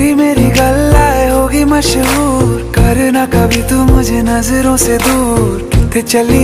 तेरी मेरी गल्लाए होगी मशहूर, करना कभी तू मुझे नजरों से दूर। किथे चली